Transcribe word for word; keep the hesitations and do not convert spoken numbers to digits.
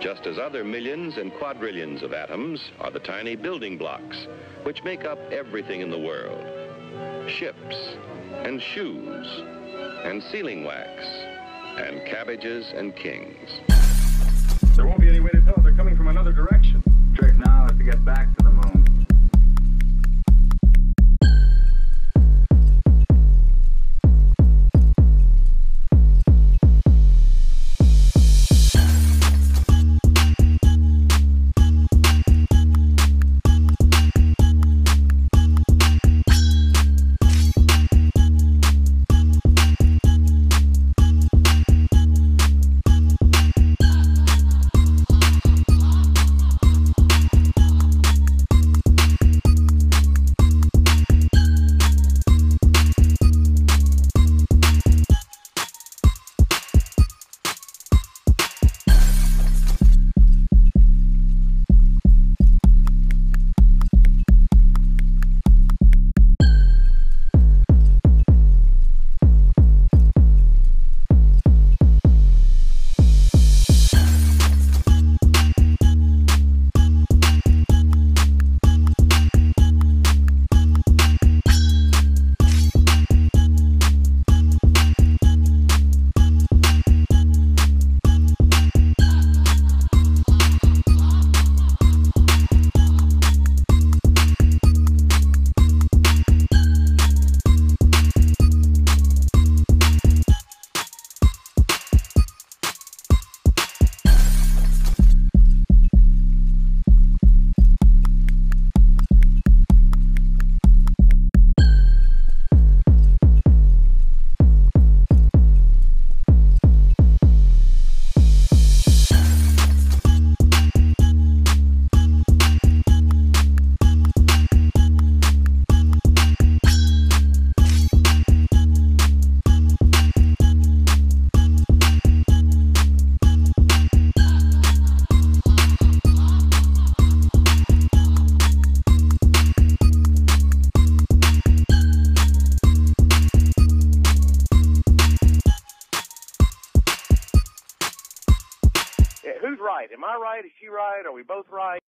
just as other millions and quadrillions of atoms are the tiny building blocks which make up everything in the world. Ships, and shoes, and sealing wax, and cabbages and kings. There won't be any way to tell if they're coming from another direction. The trick now is to get back to the moon. Who's right? Am I right? Is she right? Are we both right?